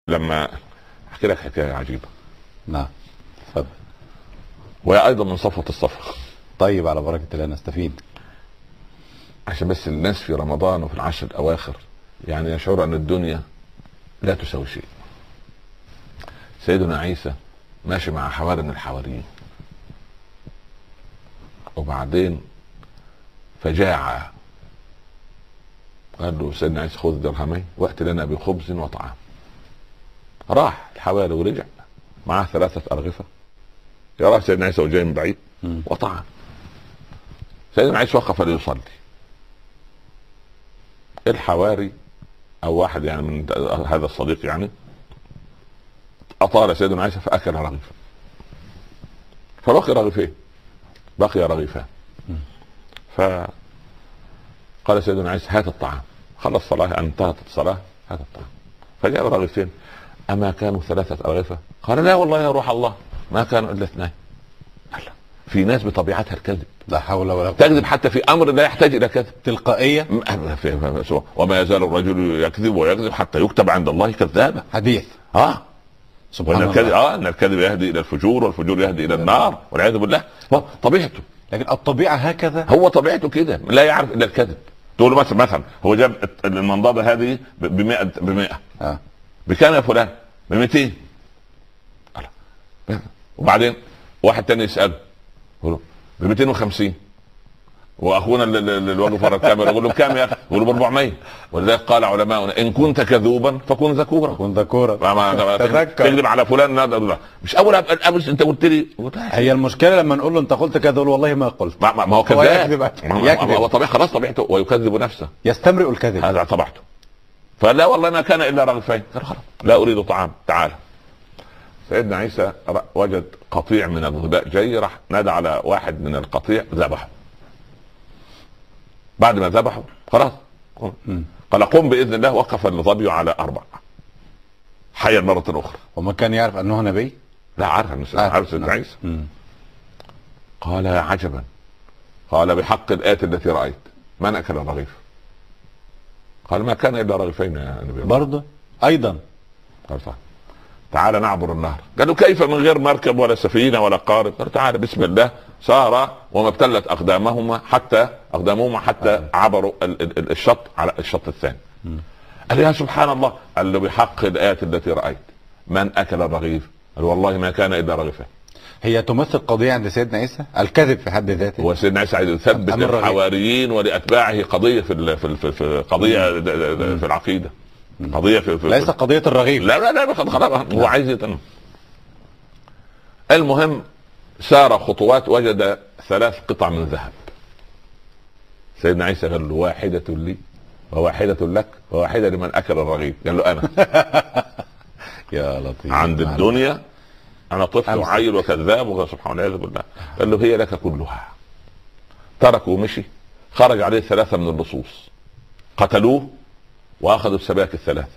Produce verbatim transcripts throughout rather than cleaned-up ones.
لما احكي لك حكايه عجيبه. نعم اتفضل. وهي ايضا من صفوه الصفر. طيب على بركه الله نستفيد. عشان بس الناس في رمضان وفي العشر الاواخر يعني يشعر ان الدنيا لا تساوي شيء. سيدنا عيسى ماشي مع حواري من الحواريين، وبعدين فجاع، قال له سيدنا عيسى خذ درهمين وات لنا بخبز وطعام. راح الحواري ورجع معاه ثلاثة أرغفة، يراه سيدنا عيسى وجاي من بعيد وطعام. سيدنا عيسى وقف ليصلي. الحواري او واحد يعني من هذا الصديق يعني اطال سيدنا عيسى فاكل رغيفا، فبقي رغيفين، بقي رغيفان. فقال سيدنا عيسى هات الطعام، خلص الصلاه، انتهت الصلاه، هات الطعام. فجاء رغيفين، اما كانوا ثلاثه ارغفه؟ قال لا والله يا روح الله ما كانوا الا اثنين. في ناس بطبيعتها الكذب، لا حول ولا قوة، تكذب حتى في امر لا يحتاج الى كذب، تلقائيه. وما يزال الرجل يكذب ويكذب حتى يكتب عند الله كذابا. حديث اه سبحان الله. الكذب الله. اه ان الكذب يهدي الى الفجور والفجور يهدي الى النار والعياذ بالله. طبيعته، لكن الطبيعه هكذا، هو طبيعته كده، لا يعرف الا الكذب. تقول له مثلا مثلا هو جاب المنضده هذه ب مئة ب مئة اه بكام يا فلان؟ ب مئتين. وبعدين واحد تاني يساله يقول له ب مئتين وخمسين، واخونا اللي واقف ورا الكاميرا يقول له بكام يا اخي؟ يقول له ب أربعمية. ولذلك قال علماؤنا ان كنت كذوبا فكن ذكورا. كن ذكورا. تكذب على فلان لا لا. مش اول امس انت قلت لي. هي المشكله لما نقول له انت قلت كذا يقول والله ما قلت. ما, ما هو كذاب، يكذب. هو طبيعي خلاص طبيعته ويكذب نفسه، يستمرئ الكذب، هذا طبيعته. فلا والله ما كان الا رغيفين، لا اريد طعام تعال. سيدنا عيسى وجد قطيع من الظباء جاي، راح نادى على واحد من القطيع ذبحه. بعد ما ذبحه خلاص قال قم باذن الله، وقف الظبي على اربع، حيا مره اخرى. وما كان يعرف انه نبي؟ لا عارف انه عارف سيدنا عيسى. قال يا عجبا، قال بحق الآية التي رأيت من اكل الرغيف؟ قال ما كان الا رغيفين يا نبي الله. برضه ايضا قال صح. تعال نعبر النهر. قالوا كيف من غير مركب ولا سفينه ولا قارب؟ قالوا تعال بسم الله. سار وما ابتلت اقدامهما حتى اقدامهما حتى عبروا الشط على الشط الثاني. قال يا سبحان الله. قال له بحق الايات التي رايت من اكل الرغيف؟ قال والله ما كان الا رغيفا. هي تمثل قضيه عند سيدنا عيسى، الكذب في حد ذاته. هو سيدنا عيسى عايز يثبت الحواريين ولاتباعه قضيه في في في قضيه في العقيده، قضيه في, في ليس قضيه الرغيف. لا لا لا خلاص هو عايز يتنم. المهم سار خطوات وجد ثلاث قطع من ذهب. سيدنا عيسى قال له واحده لي وواحده لك وواحده لمن اكل الرغيف. قال له انا يا لطيف عند الدنيا انا طفل وعيل وكذاب وسبحان الله بالله. قال له هي لك كلها. تركه ومشي. خرج عليه ثلاثه من اللصوص قتلوه واخذوا السباك الثلاثه،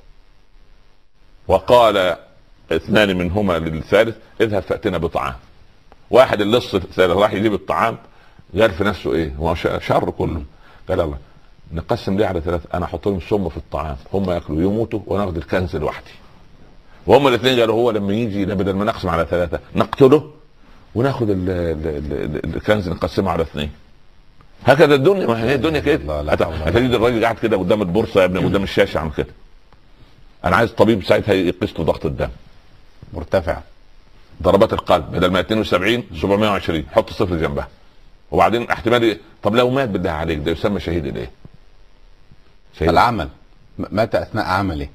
وقال اثنان منهما للثالث اذهب فاتنا بطعام. واحد اللص الثالث راح يجيب الطعام، قال في نفسه ايه هو شر كله. قال الله نقسم ليه على ثلاثه، انا احط لهم سم في الطعام هم ياكلوا يموتوا وناخذ الكنز لوحدي. وهم الاثنين قالوا هو لما يجي بدل ما نقسم على ثلاثه نقتله وناخذ الكنز نقسمه على اثنين. هكذا الدنيا، ما هي الدنيا كده. هتجد الراجل قاعد كده قدام البورصه يا ابني قدام الشاشه عم كده. انا عايز طبيب ساعتها يقيس له ضغط الدم مرتفع، ضربات القلب بدل ما اثنين وسبعين سبعمائة وعشرين حط صفر جنبها. وبعدين احتمال طب لو مات بالله عليك ده يسمى شهيد الايه؟ شهيد العمل، مات اثناء عمله.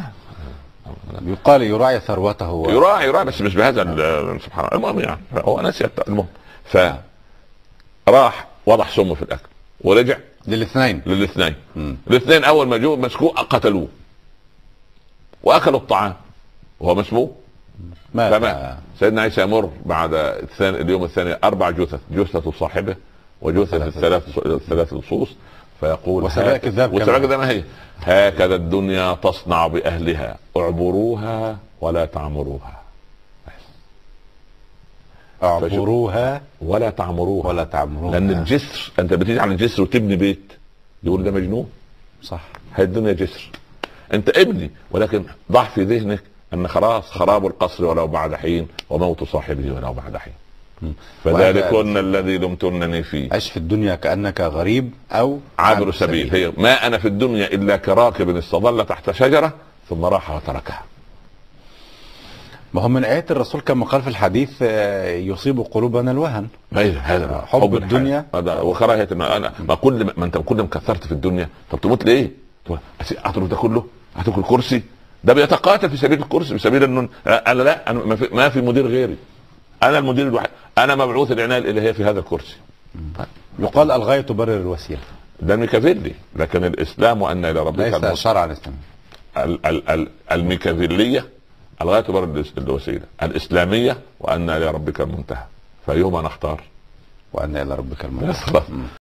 يقال يراعي ثروته و... يراعي يراعي بس مش بهذا سبحان الله. المهم يعني هو نسي. المهم فراح وضع سمه في الاكل ورجع للاثنين للاثنين الاثنين اول ما جو مسكوه قتلوه واكلوا الطعام وهو مسموم. مات. سيدنا عيسى يمر بعد الثاني اليوم الثاني اربع جثث، جثة صاحبه وجثة الثلاث الثلاث لصوص، فيقول وسباك الذهب وسباك الذهب ما هي هكذا الدنيا تصنع باهلها اعبروها ولا تعمروها. اعبروها ولا تعمروها ولا تعمروها. لان الجسر انت بتيجي على الجسر وتبني بيت يقول ده مجنون. صح. هي الدنيا جسر، انت ابني ولكن ضع في ذهنك ان خلاص خراب القصر ولو بعد حين وموت صاحبه ولو بعد حين. فذلكن الذي لمتنني فيه. عش في الدنيا كأنك غريب أو عابر سبيل. هي ما أنا في الدنيا إلا كراكب استظل تحت شجرة ثم راح وتركها. ما هو من آيات الرسول كما قال في الحديث يصيب قلوبنا الوهن. هذا حب, حب الدنيا وكراهية. أنا ما كل ما أنت كل ما كثرت في الدنيا طب تموت ليه؟ أترك ده كله؟ أترك الكرسي؟ ده بيتقاتل في سبيل الكرسي بسبيل انه انا لا أنا ما, في ما في مدير غيري، انا المدير الوحيد، انا مبعوث العناية الالهية في هذا الكرسي. يقال الغاية تبرر الوسيلة، ده ميكافيلي، لكن الاسلام وان الى ربك ليس المصر. شرعا الاسلامي ال ال ال الميكافيلية الغاية تبرر الوسيلة، الاسلامية وان الى ربك المنتهى، فايهما نختار؟ وان الى ربك المنتهى.